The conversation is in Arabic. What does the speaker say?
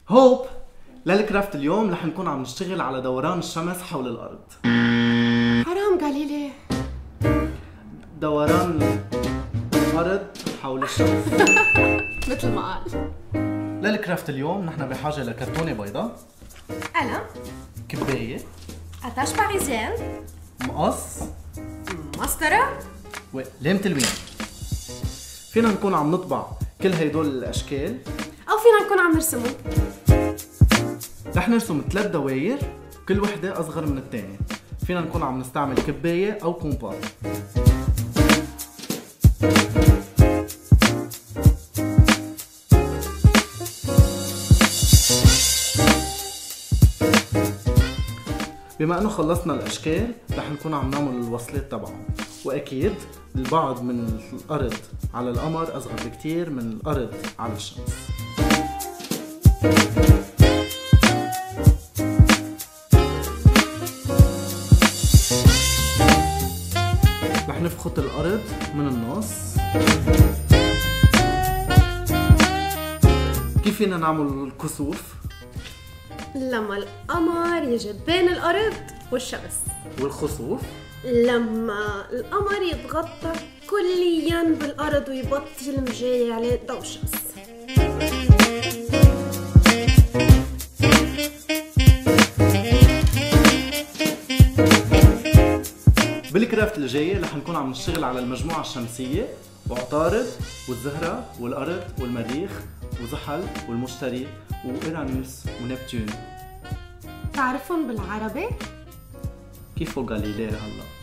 هوب، للكرافت اليوم رح نكون عم نشتغل على دوران الشمس حول الأرض. حرام غاليلي، دوران الأرض حول الشمس. مثل ما قال. للكرافت اليوم نحن بحاجة لكرتونة بيضاء، قلم، كباية، اتاش باريزيان، مقص، مسطرة، ولام تلوين. فينا نكون عم نطبع كل هيدول الأشكال أو فينا نكون عم نرسمه. رح نرسم 3 دواير كل وحدة أصغر من الثانية. فينا نكون عم نستعمل كباية أو كومباس. بما انه خلصنا الاشكال رح نكون عم نعمل الوصلات تبعهم، واكيد البعد من الارض على القمر اصغر بكتير من الارض على الشمس. رح نفخط الارض من النص. كيف فينا نعمل الكسوف؟ لما القمر يجي بين الأرض والشمس. والخسوف؟ لما القمر يتغطى كلياً بالأرض ويبطل مجاي عليه ضوء الشمس. بالكرافت الجاية رح نكون عم نشتغل على المجموعة الشمسية وعطارد والزهرة والأرض والمريخ وزحل والمشتري وإيرانوس ونبتون. تعرفون بالعربي؟ كيف غاليلي هلا؟